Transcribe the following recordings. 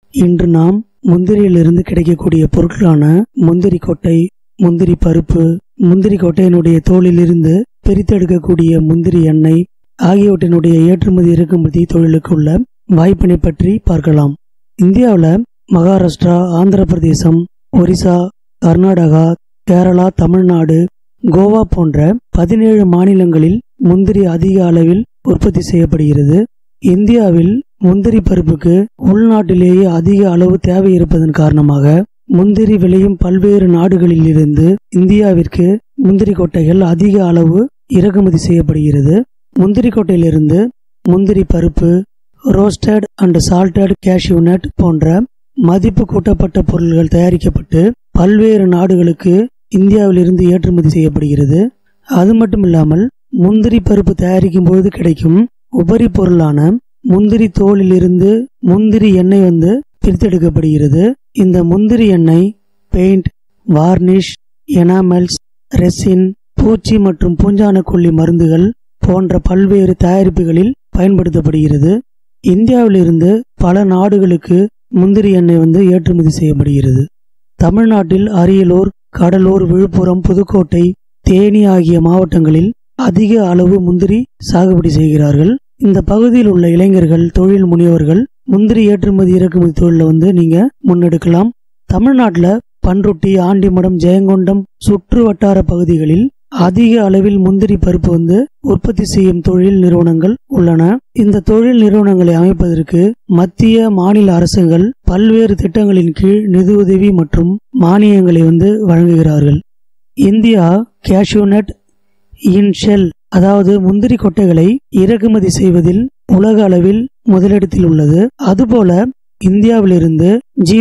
இன்று நாம் முந்திரியிலிருந்து கிடைக்கக்கூடிய பொருட்களான முந்திரி கொட்டை, முந்திரி பருப்பு, முந்திரி கொட்டையினுடைய தோலிலிருந்து பிரித்தெடுக்கக்கூடிய முந்திரி எண்ணெய் ஆகியவற்றினுடைய ஏற்றுமதி இறக்குமதி தொழிலுக்கு உள்ள வாய்ப்பினை பற்றி பார்க்கலாம். இந்தியாவில் மகாராஷ்டிரா, ஆந்திர பிரதேசம், ஒரிசா, கர்நாடகா, கேரளா, தமிழ்நாடு, கோவா போன்ற 17 மாநிலங்களில் முந்திரி அதிக அளவில் உற்பத்தி செய்யப்படுகிறது. இந்தியாவில் முந்திரி பருப்புக்கு உள்நாட்டிலேயே அதிக அளவு தேவை இருப்பதன் காரணமாக முந்திரி விளையும் பல்வேறு நாடுகளில் இருந்து இந்தியாவிற்கு முந்திரி கொட்டைகள் அதிக அளவு இறக்குமதி செய்யப்படுகிறது. முந்திரி கொட்டையிலிருந்து முந்திரி பருப்பு, roasted and salted cashew nut போன்ற மதிப்பு கூட்டப்பட்ட பொருட்கள் தயாரிக்கப்பட்டு பல்வேறு நாடுகளுக்கு இந்தியாவிலிருந்து ஏற்றுமதி செய்யப்படுகிறது. அது மட்டும் இல்லாமல் முந்திரி பருப்பு தயாரிக்கும் பொழுது கிடைக்கும் உபரி பொருளான முந்திரி தோலிலிருந்து முந்திரி எண்ணெய் பிரித்தெடுக்கப்படுகிறது. இந்த முந்திரி எண்ணெய் பெயிண்ட், வார்னிஷ், எனாமெல்ஸ், ரெசின், பூச்சி மற்றும் பூஞ்சான கொல்லி மருந்துகள் போன்ற பல்வேறு தயாரிப்புகளில் பயன்படுத்தப்படுகிறது. இந்தியாவிலிருந்து பல நாடுகளுக்கு முந்திரி எண்ணெய் ஏற்றுமதி செய்யப்படுகிறது. தமிழ்நாட்டில் அரியலூர், கடலூர், விழுப்புரம், புதுக்கோட்டை, தேனி ஆகிய மாவட்டங்களில் அதிக அளவு முந்திரி சாகுபடி செய்கிறார்கள். இந்த பகுதியில் உள்ள இளைஞர்கள், தொழில் முனைவர்கள் முந்திரி ஏற்றுமதி இறக்குமதி தொழில நீங்க முன்னெடுக்கலாம். தமிழ்நாட்டில் பன்ருட்டி, ஆண்டிமடம், ஜெயங்கொண்டம் சுற்று வட்டார பகுதிகளில் அதிக அளவில் முந்திரி பருப்பு உற்பத்தி செய்யும் தொழில் நிறுவனங்கள் உள்ளன. இந்த தொழில் நிறுவனங்களை அமைப்பதற்கு மத்திய, மாநில அரசுகள் பல்வேறு திட்டங்களின் கீழ் நிதியுதவி மற்றும் மானியங்களை வழங்குகிறார்கள். India cashew nut in shell, அதாவது முந்திரி கொட்டைகளை இறக்குமதி செய்வதில் உலக அளவில் முதலிடத்தில் உள்ளது. அதுபோல இந்தியாவிலிருந்து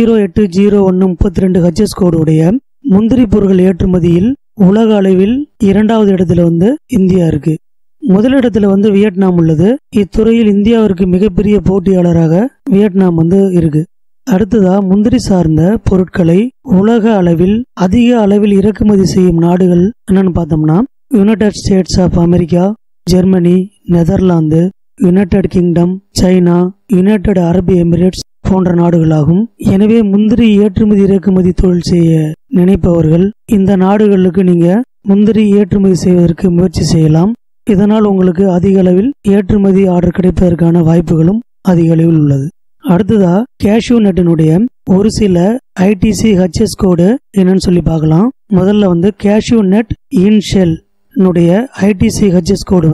080132 HS கோடு உடைய முந்திரி பொருட்கள் ஏற்றுமதியில் உலக அளவில் 2வது இடத்துல இந்தியா இருக்கு. முதலிடத்துல வியட்நாம் உள்ளது. இத்துறையில் இந்தியாவிற்கு மிகப்பெரிய போட்டியாளராக வியட்நாம் இருக்கு. அடுத்ததா முந்திரி சார்ந்த பொருட்களை உலக அளவில் அதிக அளவில் இறக்குமதி செய்யும் நாடுகள் என்னன்னு பார்த்தோம்னா United States of America, Germany, Netherlands, United Kingdom, China, United Arab Emirates போன்ற நாடுகளாகும். எனவே முந்திரி ஏற்றுமதி இறக்குமதி தொழில் செய்ய நினைப்பவர்கள் இந்த நாடுகளுக்கு நீங்க முந்திரி ஏற்றுமதி செய்வதற்கு முயற்சி செய்யலாம். இதனால் உங்களுக்கு அதிக அளவில் ஏற்றுமதி ஆர்டர் கிடைப்பதற்கான வாய்ப்புகளும் அதிக அளவில் உள்ளது. அடுத்ததா கேஷ்யூ நட்டினுடைய ஒரு சில ITC HS கோடு என்னன்னு சொல்லி பார்க்கலாம். முதல்ல cashew nut in shell ITC HS code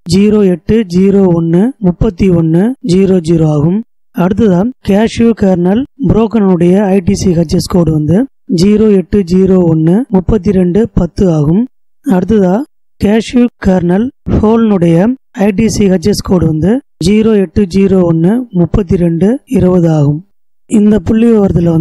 08013100 ஆகும். அடுத்ததா கேஷ்யூ கர்னல் புரோக்கனுடைய ITC HS கோடு 08013210 ஆகும். அடுத்ததா கேஷ்யூ கர்னல் ஹோல்னுடைய ITC HS கோடு 08013220 ஆகும். இந்த புள்ளி விவரத்துல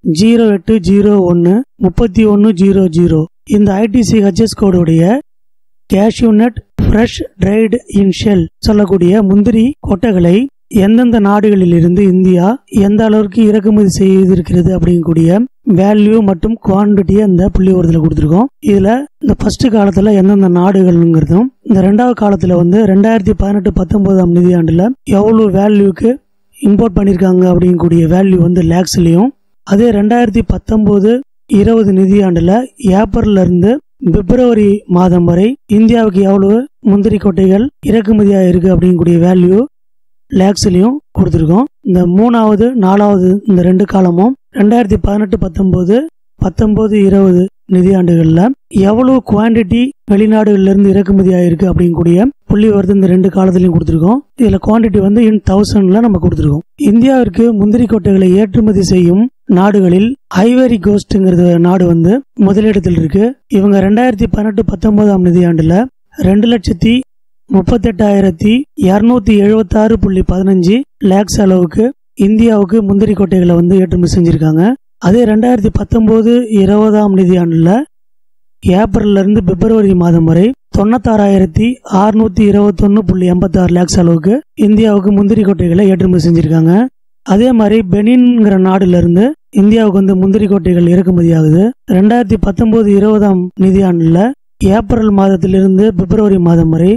08013100 இந்த ITC HS கோடுடைய cashew nut fresh dried in shell சொல்லக்கூடிய முந்திரி கொட்டைகளை எந்தெந்த நாடுகளில் இருந்து இந்தியா எந்த அளவுக்கு இறக்குமதி செய்திருக்கிறது அப்படிங்கக்கூடிய வேல்யூ மற்றும் குவான்டிட்டியை இந்த புள்ளி விவரத்தில் கொடுத்துருக்கோம். இதுல இந்த ஃபர்ஸ்ட் காலத்துல எந்தெந்த நாடுகள்ங்கிறதும், இந்த 2வது காலத்துல 2018-19 நிதியாண்டுல எவ்வளவு வேல்யூக்கு இம்போர்ட் பண்ணிருக்காங்க அப்படிங்கக்கூடிய வேல்யூ லேக்ஸ்லயும், அதே 2019-20 நிதியாண்டுல ஏப்ரல்ல இருந்து பிப்ரவரி மாதம் வரை இந்தியாவுக்கு எவ்வளவு முந்திரி கொட்டைகள் இறக்குமதியா இருக்கு அப்படிங்கக்கூடிய வேல்யூ லேக்ஸ்லயும் கொடுத்துருக்கோம். இந்த 3வது 4வது இந்த 2 காலமும் 2018-19 19-20 நிதியாண்டுகள்ல எவ்வளவு குவான்டிட்டி வெளிநாடுகள்ல இருந்து இறக்குமதி ஆயிருக்கு அப்படிங்கக்கூடிய புள்ளி வருது இந்த 2 காலத்திலையும் கொடுத்துருக்கோம். இதுல குவான்டிட்டி இன் 1000ல நம்ம கொடுத்துருக்கோம். இந்தியாவிற்கு முந்திரி கொட்டைகளை ஏற்றுமதி செய்யும் நாடுகளில் ஐவரி கோஸ்ட்ங்கிறது நாடு முதலிடத்தில் இருக்கு. இவங்க 2018-19 நிதியாண்டுல 2,38,276.15 லேக்ஸ் அளவுக்கு இந்தியாவுக்கு முந்திரி கொட்டைகளை ஏற்றுமதி செஞ்சிருக்காங்க. அதே 2019-20 நிதியாண்டுல ஏப்ரல்ல இருந்து பிப்ரவரி மாதம் வரை 96,621.86 லேக்ஸ் அளவுக்கு இந்தியாவுக்கு முந்திரி கொட்டைகளை ஏற்றுமதி செஞ்சிருக்காங்க. அதே மாதிரி பெனின்ங்கிற நாடுல இருந்து இந்தியாவுக்கு முந்திரி கொட்டைகள் இறக்குமதி ஆகுது. 2019-20 நிதியாண்டுல ஏப்ரல் மாதத்திலிருந்து பிப்ரவரி மாதம் வரை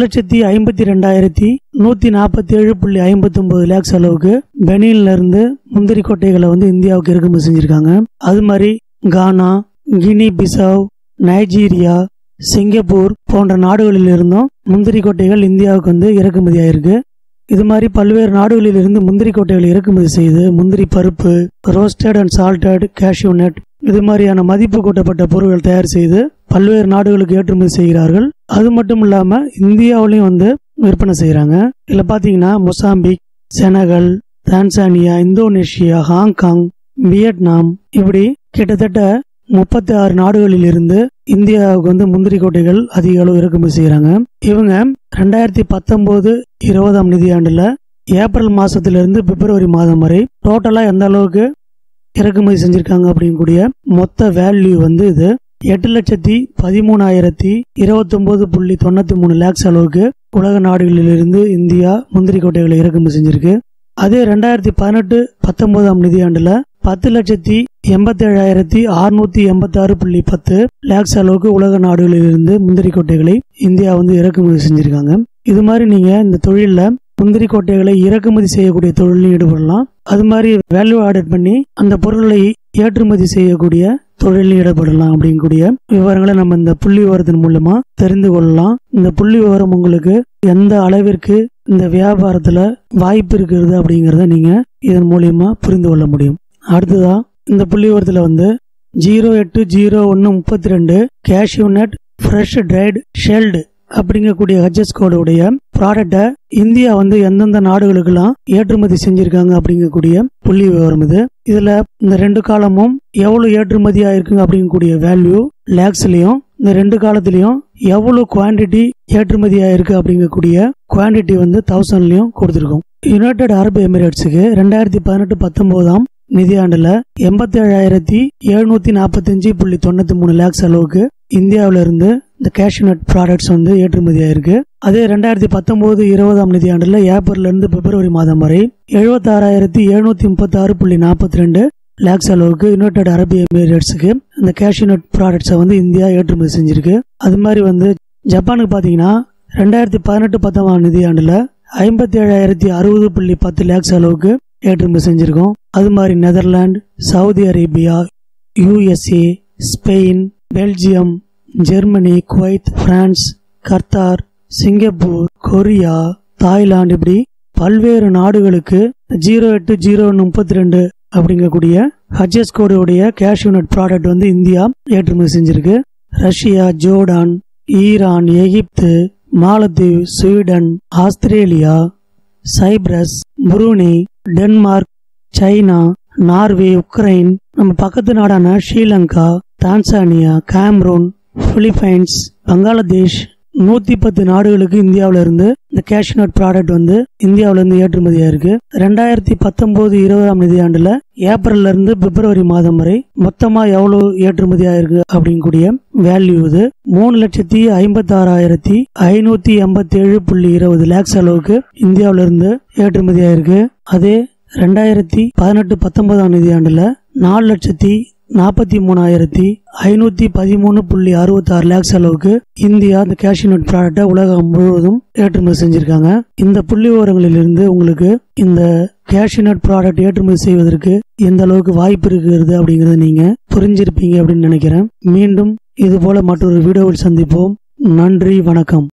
1,52,147.59 லேக்ஸ் அளவுக்கு பெனின்ல இருந்து முந்திரி கொட்டைகளை இந்தியாவுக்கு இறக்குமதி செஞ்சிருக்காங்க. அது மாதிரி Ghana, Guinea Bissau, Nigeria, Singapore போன்ற நாடுகளில் இருந்தும் முந்திரி கொட்டைகள் இந்தியாவுக்கு இறக்குமதி ஆயிருக்கு. இது மாதிரி பல்வேறு நாடுகளில் இருந்து முந்திரி கொட்டைகளை இறக்குமதி செய்து முந்திரி பருப்பு, roasted and salted cashew nut இது மாதிரியான மதிப்பு கூட்டப்பட்ட பொருட்கள் தயார் செய்து பல்வேறு நாடுகளுக்கு ஏற்றுமதி செய்கிறார்கள். அது மட்டும் இல்லாம இந்தியாவிலையும் விற்பனை செய்யறாங்க. இதுல பாத்தீங்கன்னா Mozambique, Senegal, Tanzania, Indonesia, Hong Kong, Vietnam இப்படி கிட்டத்தட்ட 36 நாடுகளில் இருந்து இந்தியாவுக்கு முந்திரி கொட்டைகள் அதிக அளவு இறக்குமதி செய்யறாங்க. இவங்க 2019-20 நிதியாண்டுல ஏப்ரல் மாசத்திலிருந்து பிப்ரவரி மாதம் வரை டோட்டலா எந்த அளவுக்கு இறக்குமதி செஞ்சிருக்காங்க அப்படிங்கக்கூடிய மொத்த வேல்யூ இது 8,13,029.93 லேக்ஸ் அளவுக்கு உலக நாடுகளில் இருந்து இந்தியா முந்திரி கொட்டைகளை இறக்குமதி செஞ்சிருக்கு. அதே 2018-19 நிதியாண்டுல 10,87,686.10 லேக்ஸ் அளவுக்கு உலக நாடுகளில் இருந்து முந்திரி கொட்டைகளை இந்தியா இறக்குமதி செஞ்சிருக்காங்க. இது மாதிரி நீங்க இந்த தொழில முந்திரி கொட்டைகளை இறக்குமதி செய்யக்கூடிய தொழிலையும் ஈடுபடலாம். அது மாதிரி வேல்யூ ஆடட் பண்ணி அந்த பொருட்களை ஏற்றுமதி செய்யக்கூடிய தொழிலில் ஈடுபடலாம் அப்படிங்கக்கூடிய விவரங்களை நம்ம இந்த புள்ளி விவரத்தின் மூலமா தெரிந்து கொள்ளலாம். இந்த புள்ளி விவரம் உங்களுக்கு எந்த அளவிற்கு இந்த வியாபாரத்துல வாய்ப்பு இருக்கிறது அப்படிங்கறத நீங்க இதன் மூலியமா புரிந்து கொள்ள முடியும். அடுத்ததா இந்த புள்ளி விவரத்துல 080132 cashew nut fresh dried shelled அப்படிங்கக்கூடிய ஹெச்எஸ் கோடுடைய ப்ராடக்டை இந்தியா எந்தெந்த நாடுகளுக்கெல்லாம் ஏற்றுமதி செஞ்சிருக்காங்க அப்படிங்கக்கூடிய புள்ளி விவரம் இது. இதுல இந்த 2 காலமும் எவ்வளவு ஏற்றுமதி ஆயிருக்குங்க அப்படிங்கக்கூடிய வேல்யூ லேக்ஸ்லயும், இந்த 2 காலத்திலயும் எவ்வளவு குவான்டிட்டி ஏற்றுமதி ஆயிருக்கு அப்படிங்கக்கூடிய குவான்டிட்டி 1000லயும் கொடுத்திருக்கோம். யுனைடெட் அரபு எமிரேட்ஸுக்கு 2018-19 நிதியாண்டுல 87,745.93 லேக்ஸ் அளவுக்கு இந்தியாவில இருந்து இந்த கேஷ்யூ நட் ப்ராடக்ட்ஸ் ஏற்றுமதி ஆயிருக்கு. அதே 2019-20 நிதியாண்டுல ஏப்ரல் இருந்து பிப்ரவரி மாதம் வரை 76,736.42 லேக்ஸ் அளவுக்கு யுனைடெட் அரபு எமிரேட்ஸுக்கு இந்த கேஷ்யூ நட் ப்ராடக்ட்ஸை இந்தியா ஏற்றுமதி செஞ்சிருக்கு. அது மாதிரி ஜப்பானுக்கு பாத்தீங்கன்னா 2018-19 நிதியாண்டுல 57,060.10 லேக்ஸ் அளவுக்கு ஏற்றுமதி செஞ்சிருக்கோம். அது மாதிரி Netherlands, Saudi Arabia, USA, Spain, Belgium, Germany, Kuwait, France, Qatar, Singapore, Korea, Thailand இப்படி பல்வேறு நாடுகளுக்கு 080132 அப்படிங்கக்கூடிய ஹெச்எஸ் கோடுடைய கேஷ்யூ நட் ப்ராடக்ட் இந்தியா ஏற்றுமதி செஞ்சிருக்கு. ரஷ்யா, ஜோர்டான், ஈரான், எகிப்து, மாலத்தீவு, Sweden, Australia, Cyprus, Brunei, Denmark, China, Norway, Ukraine, நம்ம பக்கத்து நாடான Sri Lanka, Tanzania, Cameroon, Philippines, Bangladesh 110 நாடுகளுக்கு இந்தியாவில இருந்து இந்த கேஷ்யூ நட் ப்ராடக்ட் இந்தியாவில இருந்து ஏற்றுமதியா இருக்கு. 2019-20 நிதியாண்டுல ஏப்ரல்ல இருந்து பிப்ரவரி மாதம் வரை மொத்தமா எவ்வளவு ஏற்றுமதியா இருக்கு அப்படிங்கக்கூடிய வேல்யூ 3,56,587.20 லேக்ஸ் அளவுக்கு இந்தியாவில இருந்து ஏற்றுமதியா இருக்கு. அதே 2018-19 நிதியாண்டுல 4,43,513.66 லேக்ஸ் அளவுக்கு இந்தியா இந்த கேஷ்யூ நட் ப்ராடக்டை உலகம் முழுவதும் ஏற்றுமதி செஞ்சிருக்காங்க. இந்த புள்ளி விவரங்களில் இருந்து உங்களுக்கு இந்த கேஷ்யூ நட் ப்ராடக்ட் ஏற்றுமதி செய்வதற்கு எந்த அளவுக்கு வாய்ப்பு இருக்கிறது அப்படிங்கறத நீங்க புரிஞ்சிருப்பீங்க அப்படின்னு நினைக்கிறேன். மீண்டும் இது போல மற்றொரு வீடியோவில் சந்திப்போம். நன்றி, வணக்கம்.